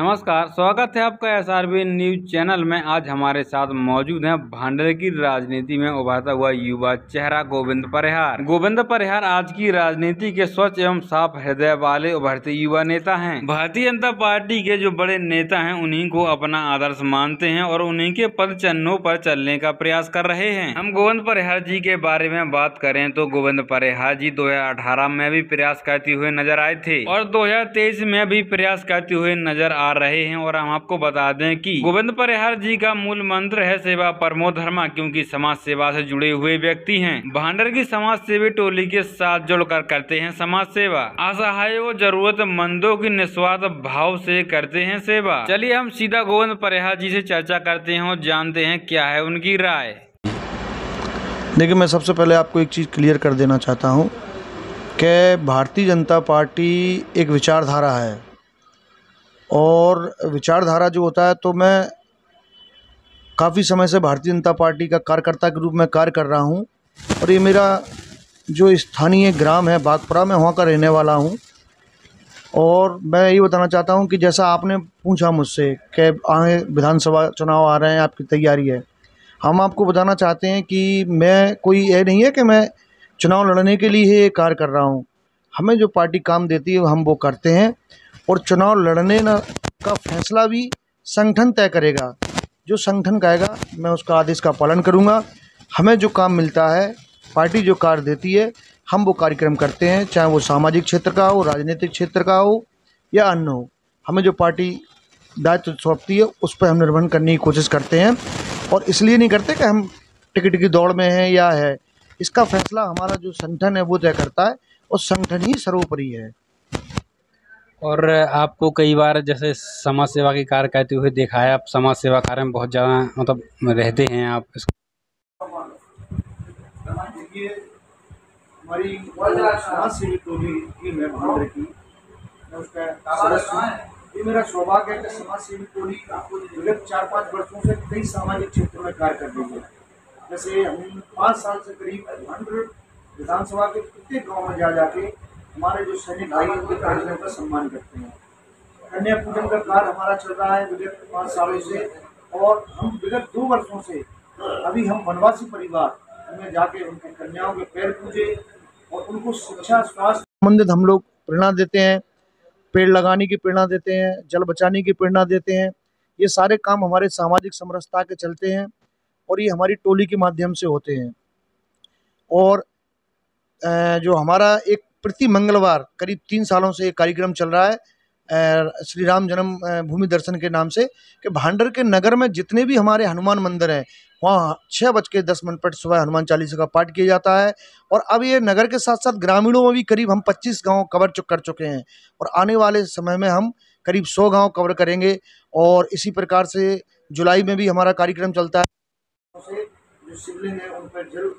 नमस्कार, स्वागत है आपका एसआरबी न्यूज चैनल में। आज हमारे साथ मौजूद हैं भांडर की राजनीति में उभरता हुआ युवा चेहरा गोविंद परिहार। गोविंद परिहार आज की राजनीति के स्वच्छ एवं साफ हृदय वाले उभरते युवा नेता हैं। भारतीय जनता पार्टी के जो बड़े नेता हैं उन्हीं को अपना आदर्श मानते हैं और उन्हीं के पद चिन्हों पर चलने का प्रयास कर रहे हैं। हम गोविंद परिहार जी के बारे में बात करें तो गोविंद परिहार जी 2018 में भी प्रयास करते हुए नजर आए थे और 2023 में भी प्रयास करते हुए नजर आ रहे हैं। और हम आपको बता दें कि गोविंद परिहार जी का मूल मंत्र है सेवा परमो धर्मा, क्योंकि समाज सेवा से जुड़े हुए व्यक्ति हैं। भांडर की समाज सेवी टोली के साथ जुड़कर करते हैं समाज सेवा। असहायों व जरूरतमंदों की निस्वार्थ भाव से करते हैं सेवा। चलिए हम सीधा गोविंद परिहार जी से चर्चा करते हैं और जानते हैं क्या है उनकी राय। देखिए, मैं सबसे पहले आपको एक चीज़ क्लियर कर देना चाहता हूँ कि भारतीय जनता पार्टी एक विचारधारा है और विचारधारा जो होता है, तो मैं काफ़ी समय से भारतीय जनता पार्टी का कार्यकर्ता के रूप में कार्य कर रहा हूँ और ये मेरा जो स्थानीय ग्राम है बागपुरा, मैं वहाँ का रहने वाला हूँ। और मैं ये बताना चाहता हूँ कि जैसा आपने पूछा मुझसे कि आगे विधानसभा चुनाव आ रहे हैं, आपकी तैयारी है, हम आपको बताना चाहते हैं कि मैं कोई ये नहीं है कि मैं चुनाव लड़ने के लिए ही कार्य कर रहा हूँ। हमें जो पार्टी काम देती है हम वो करते हैं और चुनाव लड़ने का फैसला भी संगठन तय करेगा। जो संगठन कहेगा मैं उसका आदेश का पालन करूँगा। हमें जो काम मिलता है, पार्टी जो कार्य देती है, हम वो कार्यक्रम करते हैं, चाहे वो सामाजिक क्षेत्र का हो, राजनीतिक क्षेत्र का हो या अन्य हो। हमें जो पार्टी दायित्व सौंपती है उस पर हम निर्वहन करने की कोशिश करते हैं और इसलिए नहीं करते कि हम टिकट की दौड़ में हैं या है। इसका फैसला हमारा जो संगठन है वो तय करता है और संगठन ही सर्वोपरि है। और आपको कई बार जैसे समाज सेवा के कार्य करते हुए देखा है, आप समाज सेवा कार्य में बहुत ज़्यादा मतलब रहते हैं आप। देखिए, हमारी समाज सेवी टोली टीम है भांडर की, मैं उसका सदस्य हूँ। ये मेरा सौभाग्य है कि समाज सेवी टोली विगत 4-5 वर्षों से कई सामाजिक क्षेत्रों में कार्य कर रही है। जैसे हम 5 साल से करीब भांडर विधानसभा के प्रत्येक गाँव में जाके हमारे जो सैनिक भाई उनके परिजनों का सम्मान करते हैं। कन्या पूजन का कार्य हमारा चल रहा है विगत 5 सालों से और हम विगत 2 वर्षों से अभी हम वनवासी परिवार में जाके उनके कन्याओं के पैर पूजे और उनको शिक्षा स्वास्थ्य संबंधित हम लोग प्रेरणा देते हैं, पेड़ लगाने की प्रेरणा देते हैं, जल बचाने की प्रेरणा देते हैं। ये सारे काम हमारे सामाजिक समरसता के चलते हैं और ये हमारी टोली के माध्यम से होते हैं। और जो हमारा एक प्रति मंगलवार करीब 3 सालों से एक कार्यक्रम चल रहा है श्री राम जन्म भूमि दर्शन के नाम से, कि भांडर के नगर में जितने भी हमारे हनुमान मंदिर हैं वहाँ 6:10 पर सुबह हनुमान चालीसा का पाठ किया जाता है। और अब ये नगर के साथ साथ ग्रामीणों में भी करीब हम 25 गांव कवर कर चुके हैं और आने वाले समय में हम करीब 100 गांव कवर करेंगे। और इसी प्रकार से जुलाई में भी हमारा कार्यक्रम चलता है। जो शिवलिंग है उन पर जल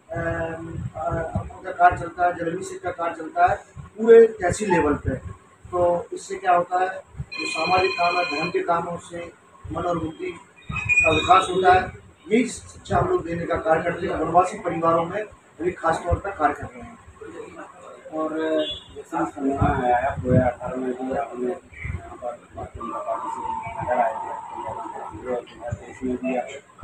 का कार्य चलता है, जल अभिषेक का कार्य चलता है पूरे तहसील लेवल पे। तो इससे क्या होता है, जो सामाजिक काम है, धर्म के काम है, उससे मन और बुद्धि का विकास होता है। यही शिक्षा हम लोग देने का कार्य करते हैं। वनवासी परिवारों में अभी खास तौर पर कार्य कर रहे हैं। और जैसा आया है 2018 में भी आपने यहाँ पर पार्टी से नजर आए थे, इसमें भी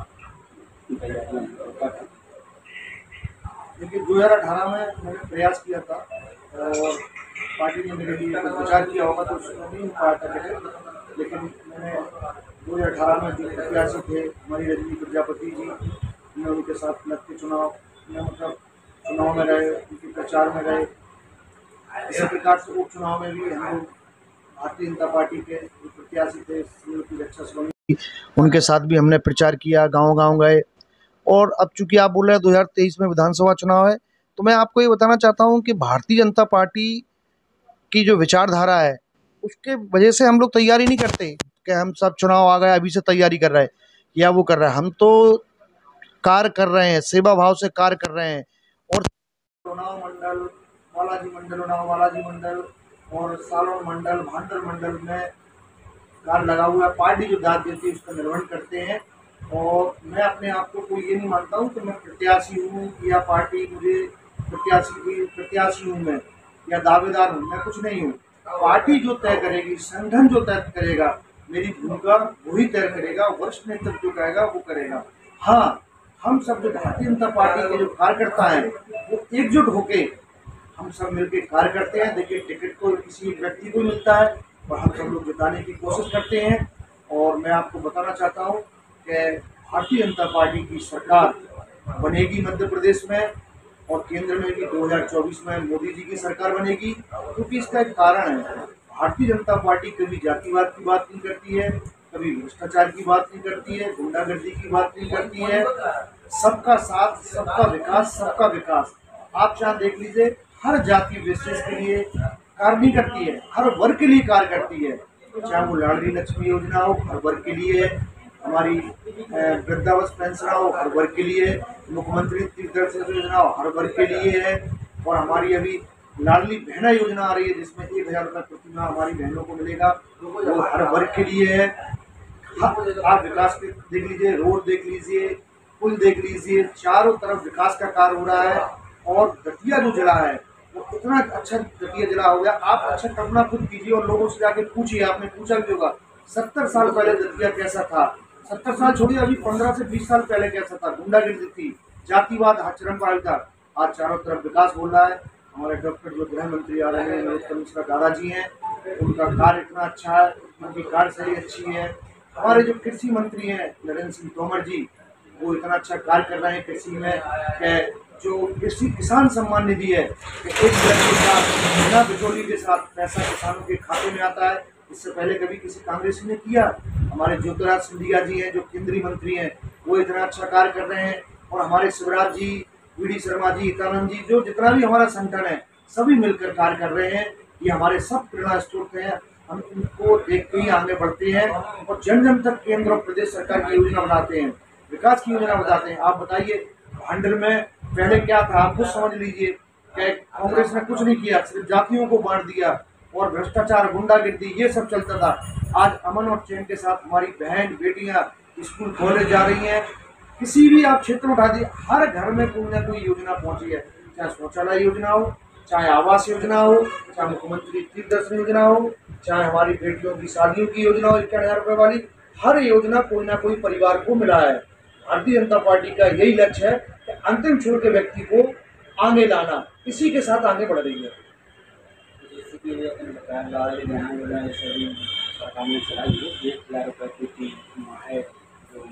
देखिए 2018 में मैंने प्रयास किया था और पार्टी ने मेरे लिए प्रचार किया होगा तो उसमें नहीं हो पाया था, लेकिन मैंने 2018 में जो प्रत्याशी थे हमारी रजनी प्रजापति जी, मैं उनके साथ लड़ के चुनाव में रहे, उनके प्रचार में रहे। इसी प्रकार से उपचुनाव में भी हम लोग भारतीय जनता पार्टी के जो प्रत्याशी थे श्रीमती रक्षा स्वामी, उनके साथ भी हमने प्रचार किया, गाँव गए। और अब चूंकि आप बोल रहे हैं 2023 में विधानसभा चुनाव है, तो मैं आपको ये बताना चाहता हूँ कि भारतीय जनता पार्टी की जो विचारधारा है उसके वजह से हम लोग तैयारी नहीं करते कि हम सब चुनाव आ गए अभी से तैयारी कर रहे हैं या वो कर रहे हैं। हम तो कार्य कर रहे हैं, सेवा भाव से कार्य कर रहे हैं। और उन्नाव मंडल, बालाजी मंडल और सालोन मंडल, भांडर मंडल में कार्य लगा हुआ है। पार्टी जो दाद देती है उसका निर्वहन करते हैं। और मैं अपने आप को कोई ये नहीं मानता हूँ कि मैं प्रत्याशी हूँ या पार्टी मुझे प्रत्याशी हूँ मैं या दावेदार हूँ, मैं कुछ नहीं हूँ। पार्टी जो तय करेगी, संगठन जो तय करेगा, मेरी भूमिका वही तय करेगा, वरिष्ठ नेतृत्व जो कहेगा वो करेगा। हाँ, हम सब जो भारतीय जनता पार्टी के जो कार्यकर्ता हैं वो एकजुट होके हम सब मिलकर कार्य करते हैं। देखिए, टिकट तो किसी एक व्यक्ति को मिलता है और हम सब लोग जिताने की कोशिश करते हैं। और मैं आपको बताना चाहता हूँ कि भारतीय जनता पार्टी की सरकार बनेगी मध्य प्रदेश में, और केंद्र में भी 2024 में मोदी जी की सरकार बनेगी। क्योंकि इसका एक कारण है, भारतीय जनता पार्टी कभी जातिवाद की बात नहीं करती है, कभी भ्रष्टाचार की बात नहीं करती है, गुंडागर्दी की बात नहीं करती है। सबका साथ, सबका विकास, सबका विकास। आप चाहे देख लीजिए, हर जाति विशेष के लिए कार्य नहीं करती है, हर वर्ग के लिए कार्य करती है। चाहे वो लाडली लक्ष्मी योजना हो, हर वर्ग के लिए है। हमारी वृद्धावस्था पेंशन हो, हर वर्ग के लिए है। मुख्यमंत्री तीर्थदर्शन योजना हो, हर वर्ग के लिए है। और हमारी अभी लाडली बहना योजना आ रही है जिसमें 1000 रुपये प्रति माह हमारी बहनों को मिलेगा, वो हर वर्ग के लिए है। आप विकास के देख लीजिए, रोड देख लीजिए, पुल देख लीजिए, चारों तरफ विकास का कार्य हो रहा है। और दतिया जो जिला है वो इतना अच्छा दतिया जिला हो गया। आप अच्छा कल्पना खुद कीजिए और लोगों से जाके पूछिए, आपने पूछा भी होगा 70 साल पहले दतिया कैसा था। 70 साल छोड़िए, अभी 15 से 20 साल पहले कैसा था। गुंडागर्दी थी, जातिवाद चरम पर था। आज चारों तरफ विकास बोल रहा है। हमारे डॉक्टर जो गृह मंत्री आ रहे हैं नरोत्तम मिश्रा दादाजी हैं, उनका कार्य इतना अच्छा है, उनकी कार्यशैली अच्छी है। हमारे जो कृषि मंत्री हैं नरेंद्र सिंह तोमर जी, वो इतना अच्छा कार्य कर रहे हैं कृषि में कि जो कृषि किसान सम्मान निधि है, एक के साथ बिना बिचौली के साथ पैसा किसानों के खाते में आता है। इससे पहले कभी किसी कांग्रेसी ने किया। हमारे ज्योतिराज सिंधिया जी हैं जो केंद्रीय मंत्री हैं, वो इतना अच्छा कार्य कर रहे हैं। और हमारे शिवराज जी, वी.डी. शर्मा जी, हितानंद जी, जो जितना भी हमारा संगठन है सभी मिलकर कार्य कर रहे हैं। ये हमारे सब प्रेरणा स्रोत हैं। हम इनको देख के ही आगे बढ़ते हैं और जन जन तक केंद्र और प्रदेश सरकार की योजना बनाते हैं, विकास की योजना बताते हैं। आप बताइए, भांडर में पहले क्या था, आप कुछ समझ लीजिए कि कांग्रेस ने कुछ नहीं किया, सिर्फ जातियों को बांट दिया और भ्रष्टाचार, गुंडागर्दी ये सब चलता था। आज अमन और चैन के साथ हमारी बहन बेटियां स्कूल कॉलेज जा रही हैं। किसी भी आप क्षेत्र उठा दिए, हर घर में कोई ना कोई योजना पहुंची है। चाहे शौचालय योजना हो, चाहे आवास योजना हो, चाहे मुख्यमंत्री तीर्थदर्शन योजना हो, चाहे हमारी बेटियों की शादियों की योजना हो 51,000 रुपये वाली, हर योजना कोई ना कोई परिवार को मिला है। भारतीय जनता पार्टी का यही लक्ष्य है कि अंतिम छोर के व्यक्ति को आगे लाना, इसी के साथ आगे बढ़ रही है। जैसे कि आपने बताया लाडली बहना योजना जैसे अभी सरकार ने चलाई है, 1,000 रुपये प्रति माह है जो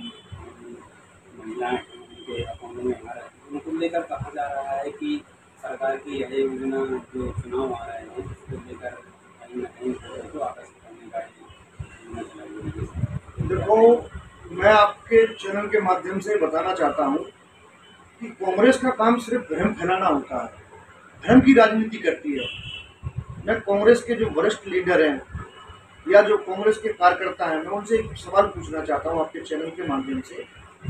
महिलाएं उनके अकाउंट में आ रहा है, उनको लेकर कहा जा रहा है कि सरकार की यह योजना जो चुनाव आ रहे हैं उसको लेकर कहीं ना कहीं तो आकर्षित करने का योजना चलाई है। देखो, मैं आपके चैनल के माध्यम से बताना चाहता हूँ कि कांग्रेस का काम सिर्फ भ्रम फैलाना होता है, भ्रम की राजनीति करती है। मैं कांग्रेस के जो वरिष्ठ लीडर हैं या जो कांग्रेस के कार्यकर्ता हैं, मैं उनसे एक सवाल पूछना चाहता हूँ आपके चैनल के माध्यम से।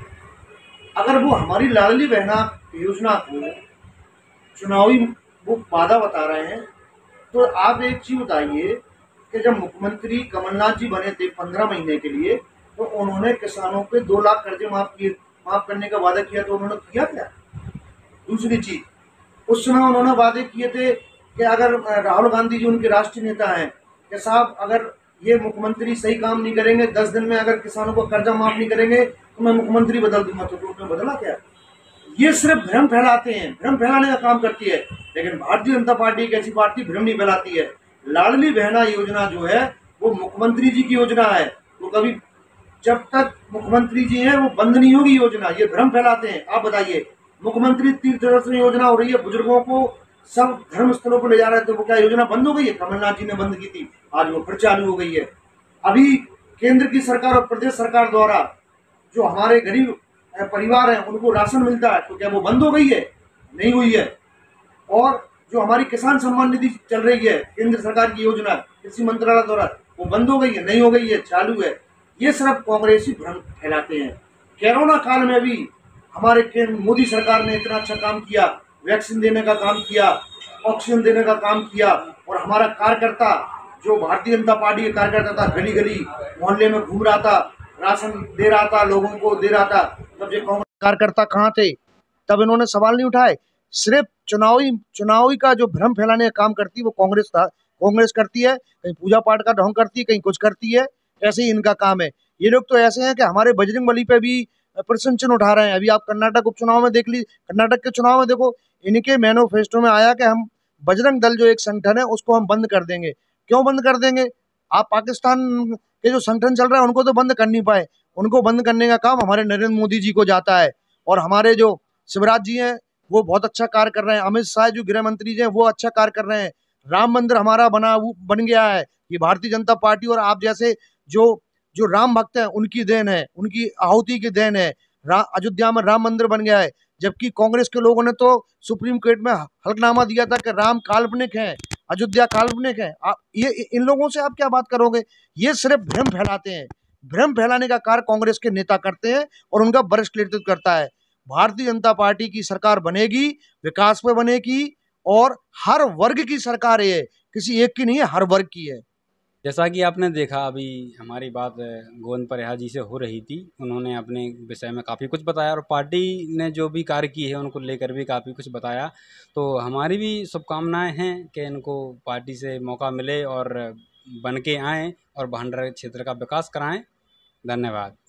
अगर वो हमारी लाडली बहना योजना को चुनावी वो वादा बता रहे हैं, तो आप एक चीज बताइए कि जब मुख्यमंत्री कमलनाथ जी बने थे 15 महीने के लिए, तो उन्होंने किसानों पे 2 लाख कर्जे माफ करने का वादा किया, तो उन्होंने किया क्या? दूसरी चीज, उस समय उन्होंने वादे किए थे कि अगर राहुल गांधी जी उनके राष्ट्रीय नेता हैं कि साहब अगर ये मुख्यमंत्री सही काम नहीं करेंगे, 10 दिन में अगर किसानों को कर्जा माफ नहीं करेंगे तो मैं मुख्यमंत्री बदल दूंगा। तो उन्होंने बदला क्या? ये सिर्फ भ्रम फैलाते हैं, भ्रम फैलाने का काम करती है। लेकिन भारतीय जनता पार्टी एक ऐसी पार्टी भ्रम नहीं फैलाती है। लाडली बहना योजना जो है वो मुख्यमंत्री जी की योजना है, वो कभी जब तक मुख्यमंत्री जी हैं वो बंद नहीं होगी योजना। ये भ्रम फैलाते हैं। आप बताइए, मुख्यमंत्री तीर्थदर्शन योजना हो रही है, बुजुर्गों को सब धर्म स्थलों पर ले जा रहे थे, वो क्या योजना बंद हो गई है? कमलनाथ जी ने बंद की थी, आज वो फिर चालू हो गई है। अभी केंद्र की सरकार और प्रदेश सरकार द्वारा जो हमारे गरीब परिवार हैं उनको राशन मिलता है, तो क्या वो बंद हो गई है? नहीं हुई है। और जो हमारी किसान सम्मान निधि चल रही है केंद्र सरकार की योजना कृषि मंत्रालय द्वारा, वो बंद हो गई है? नहीं हो गई है, चालू है। ये सिर्फ कांग्रेसी भ्रम फैलाते हैं। कोरोना काल में भी हमारे मोदी सरकार ने इतना अच्छा काम किया, वैक्सीन देने का काम किया, ऑक्सीजन देने का काम किया। और हमारा कार्यकर्ता जो भारतीय जनता पार्टी का कार्यकर्ता था, गली गली मोहल्ले में घूम रहा था, राशन दे रहा था, लोगों को दे रहा था। तब ये कांग्रेस कार्यकर्ता कहाँ थे? तब इन्होंने सवाल नहीं उठाए। सिर्फ चुनावी का जो भ्रम फैलाने का काम करती है वो कांग्रेस करती है। कहीं पूजा पाठ का ढोंग करती है, कहीं कुछ करती है। ऐसे ही इनका काम है। ये लोग तो ऐसे हैं कि हमारे बजरंग बली पे भी प्रश्न चिन्ह उठा रहे हैं। अभी आप कर्नाटक उपचुनाव में देख ली, कर्नाटक के चुनाव में देखो, इनके मैनिफेस्टो में आया कि हम बजरंग दल जो एक संगठन है उसको हम बंद कर देंगे। क्यों बंद कर देंगे? आप पाकिस्तान के जो संगठन चल रहा है उनको तो बंद कर नहीं पाए, उनको बंद करने का काम हमारे नरेंद्र मोदी जी को जाता है। और हमारे जो शिवराज जी हैं वो बहुत अच्छा कार्य कर रहे हैं, अमित शाह जो गृह मंत्री जी हैं वो अच्छा कार्य कर रहे हैं, राम मंदिर हमारा बन गया है। ये भारतीय जनता पार्टी और आप जैसे जो जो राम भक्त हैं उनकी देन है, उनकी आहुति की देन है। अयोध्या में राम मंदिर बन गया है, जबकि कांग्रेस के लोगों ने तो सुप्रीम कोर्ट में हलफनामा दिया था कि राम काल्पनिक है, अयोध्या काल्पनिक है। ये इन लोगों से आप क्या बात करोगे? ये सिर्फ भ्रम फैलाते हैं। भ्रम फैलाने का कार्य कांग्रेस के नेता करते हैं और उनका वरिष्ठ नेतृत्व करता है। भारतीय जनता पार्टी की सरकार बनेगी, विकास पे बनेगी, और हर वर्ग की सरकार है, किसी एक की नहीं है, हर वर्ग की है। जैसा कि आपने देखा अभी हमारी बात गोविंद परिहार जी से हो रही थी, उन्होंने अपने विषय में काफ़ी कुछ बताया और पार्टी ने जो भी कार्य की है उनको लेकर भी काफ़ी कुछ बताया। तो हमारी भी शुभकामनाएं हैं कि इनको पार्टी से मौका मिले और बन के आएँ और भंडारा क्षेत्र का विकास कराएं। धन्यवाद।